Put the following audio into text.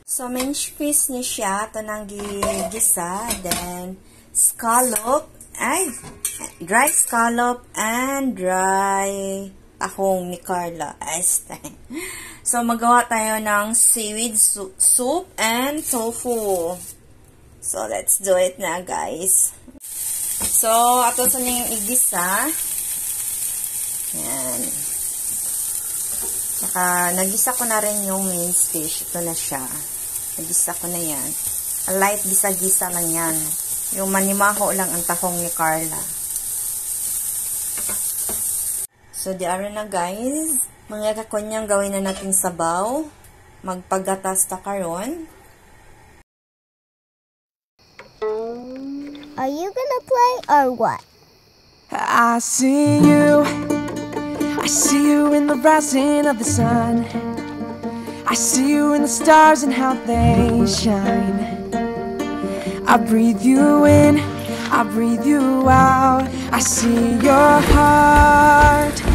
So, main piece niya siya. Ito nang gisa. Then, scallop. Dry scallop and dry tahong ni Carla. So, magawa tayo ng seaweed soup and tofu. So, let's do it na, guys. So, ato sa niyong igisa. Yan. Tsaka, nagisa ko na rin yung main fish. Ito na siya. Nagisa ko na yan. A light gisa-gisa lang yan. Yung manimaho lang ang tahong ni Carla. So, diara na guys. Mga kakonyang gawin na natin sabaw. Magpagatas ta karon. Are you gonna play or what? I see you in the rising of the sun. I see you in the stars and how they shine. I breathe you in, I breathe you out. I see your heart